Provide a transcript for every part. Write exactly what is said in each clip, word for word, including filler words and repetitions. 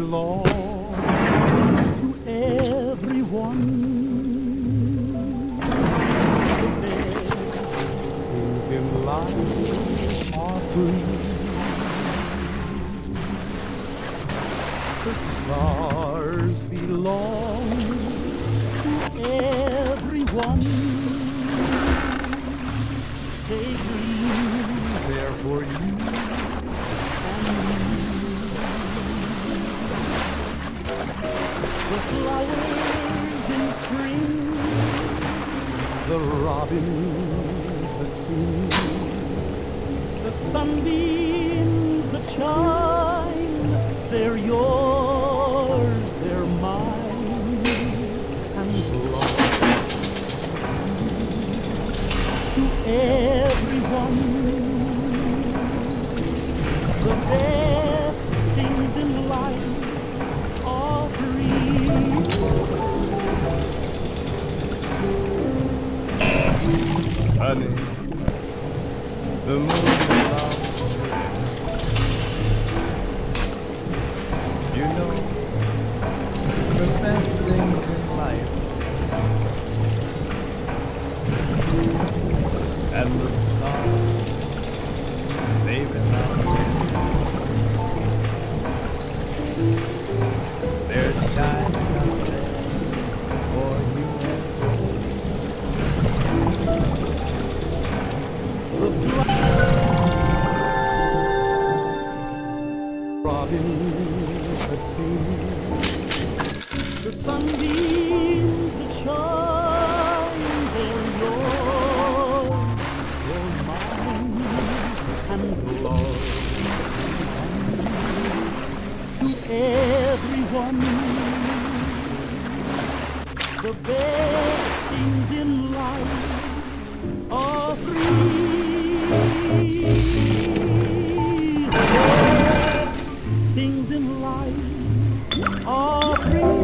belongs to everyone. The best things in life are free. The stars belong to everyone. They gleam there for you and me. The flowers in spring, the robins that sing, the sunbeams that shine, they're yours, they're mine, and belong to everyone. The best things in life are free. Honey, the moon is out. You know, the best things in life. And the stars, they belong. They're shining out there for you. The robins that sing, the sunbeams that shine, they're yours, they're mine, and belong to everyone. The best things in life are free. The best things in life are free.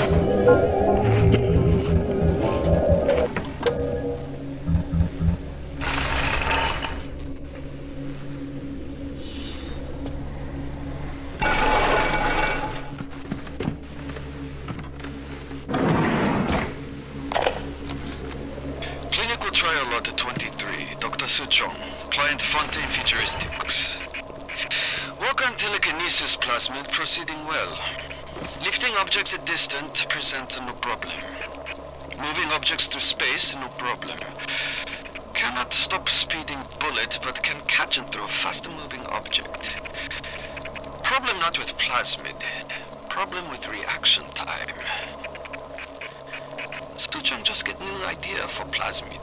Clinical trial lot twenty-three, Doctor Suchong, client Fontaine Futuristics. Work on telekinesis plasmid proceeding well. Lifting objects at distance presents no problem. Moving objects through space, no problem. Cannot stop speeding bullet, but can catch and throw faster moving object. Problem not with plasmid. Problem with reaction time. Suchong just get new idea for plasmid.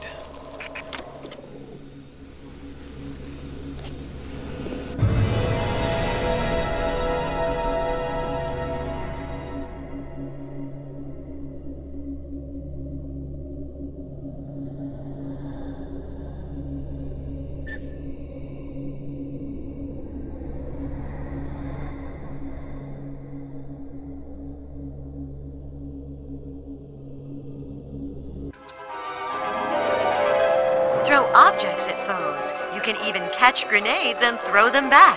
Throw objects at foes. You can even catch grenades and throw them back.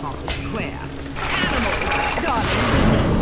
Harper Square. Animals, darling.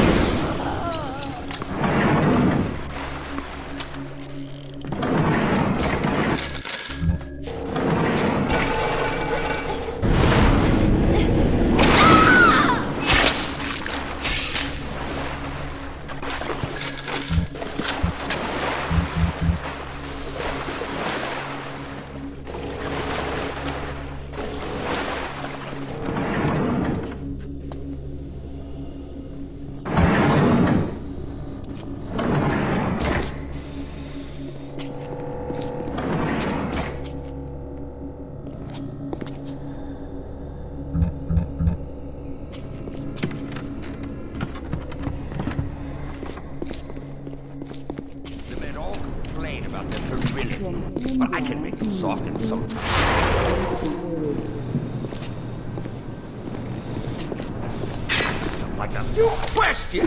But I can make them soften sometimes. Like a new question!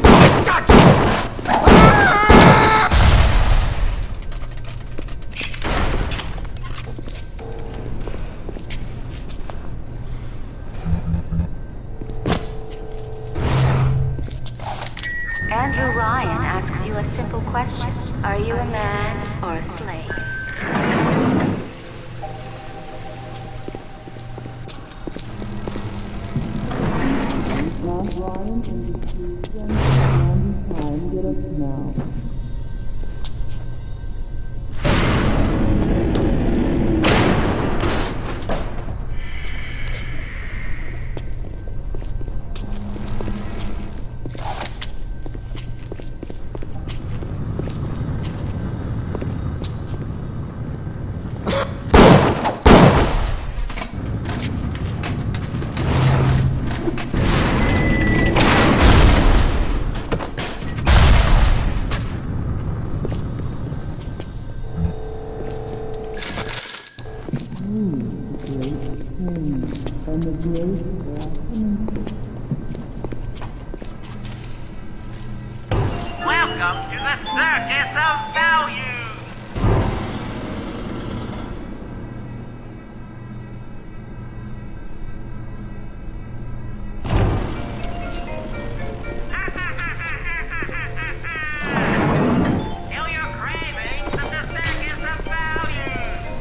Andrew Ryan asks you a simple question. Are you a man or a slave? Ryan, time, get us now. And the great Welcome to the Circus of Value! Feel your cravings at the Circus of Value!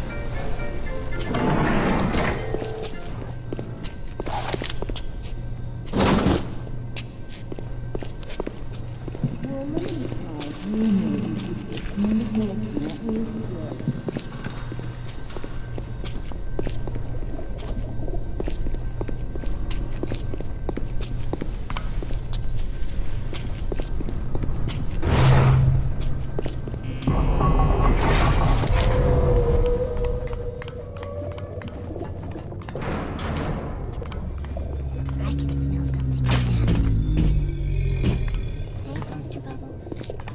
I can smell something nasty. Thanks, Mister Bubbles.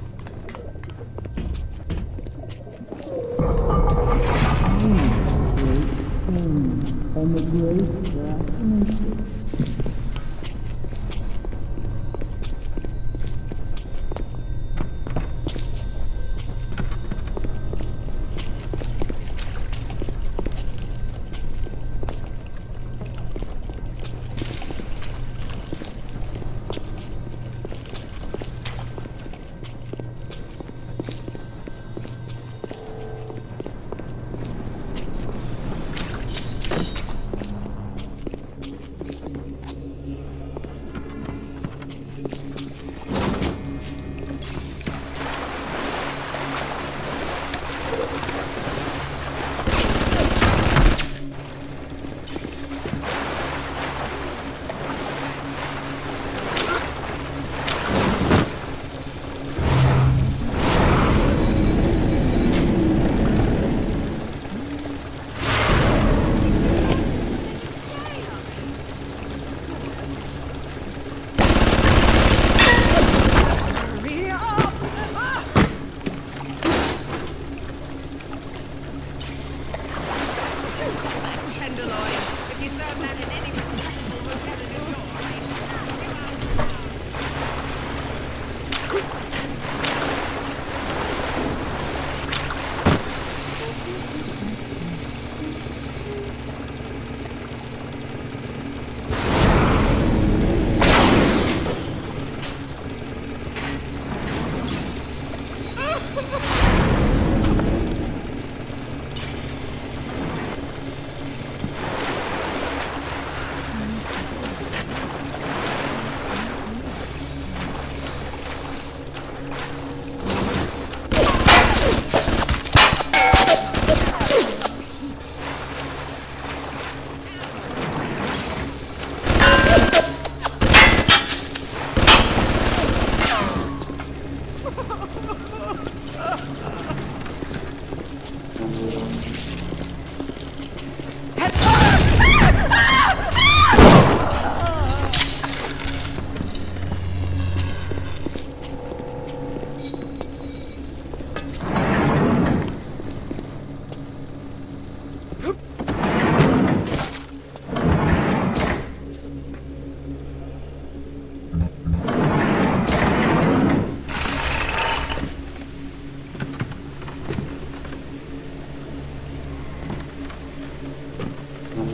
and the great fascination.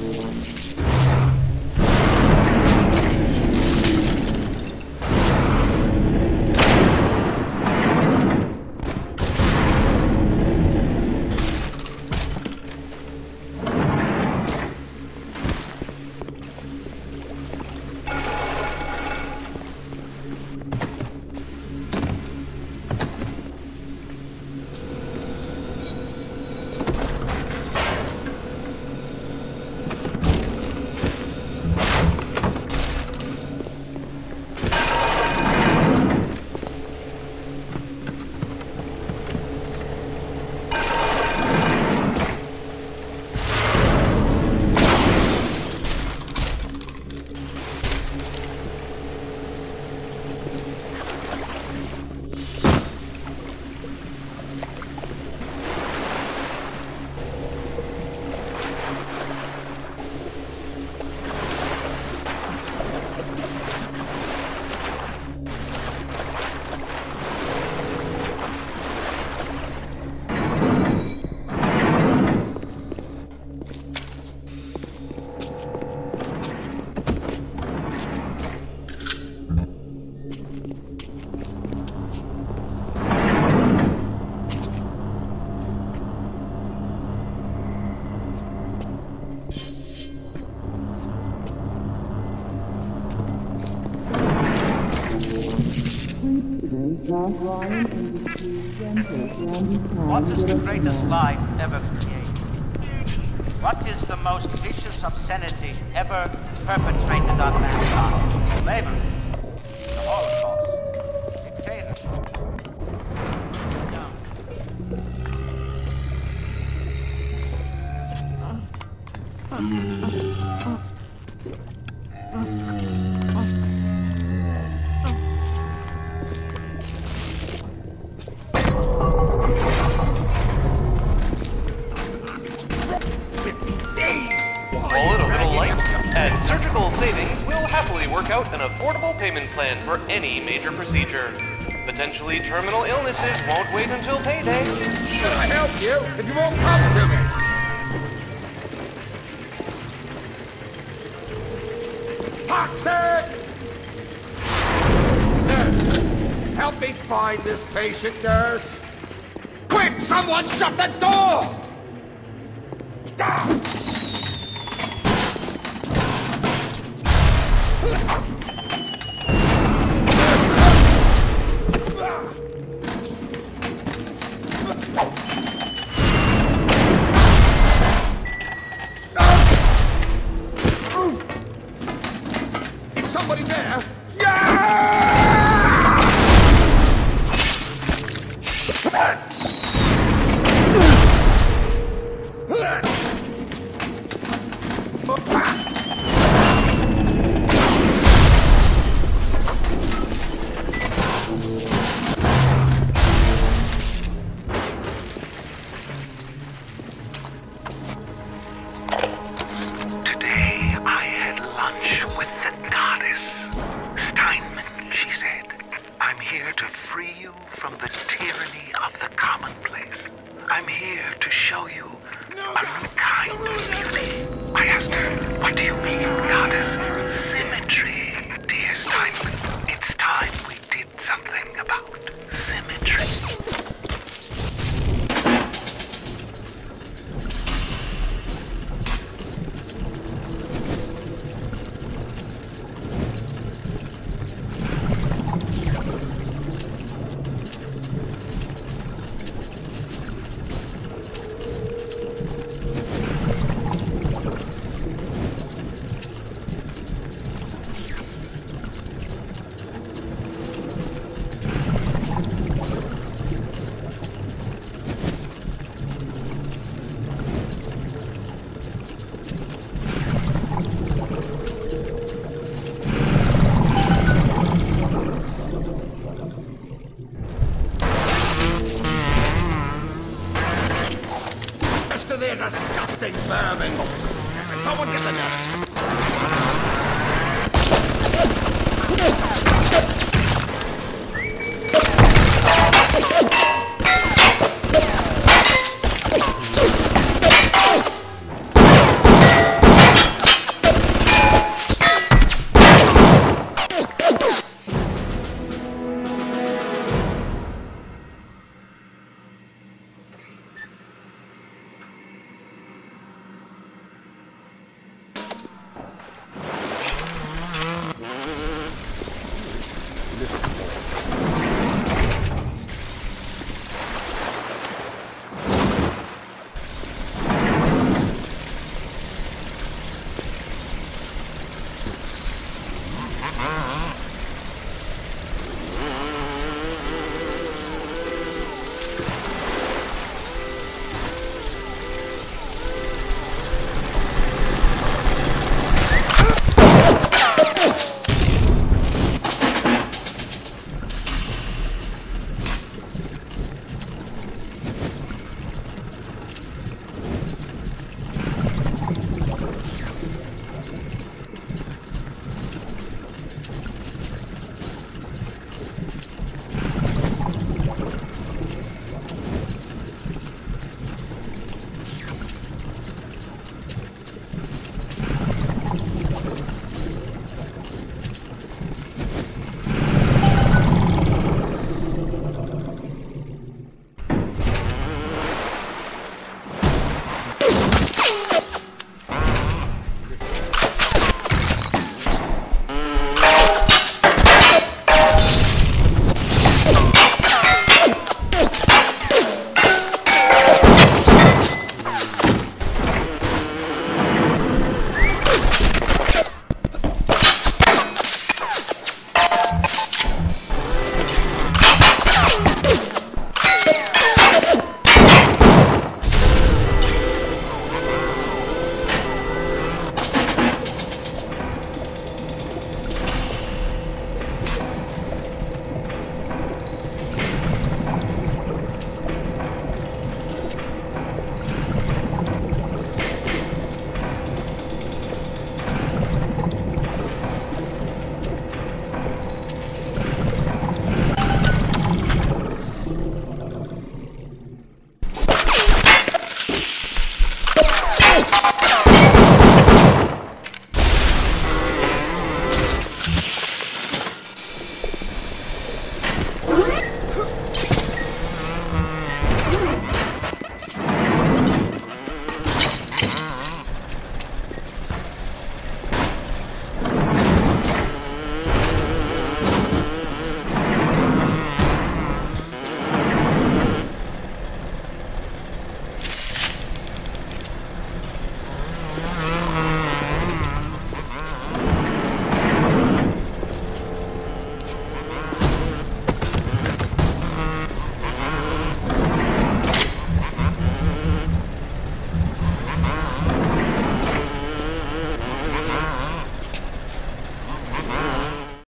What is the greatest lie ever created? What is the most vicious obscenity ever perpetrated on mankind? Slavery, the Holocaust, dictatorship. An affordable payment plan for any major procedure. Potentially terminal illnesses won't wait until payday. Can I help you if you won't come to me? Toxic! Nurse, help me find this patient, nurse. Quick, someone shut the door! Down! Somebody there? They're disgusting vermin! Can someone get the nurse?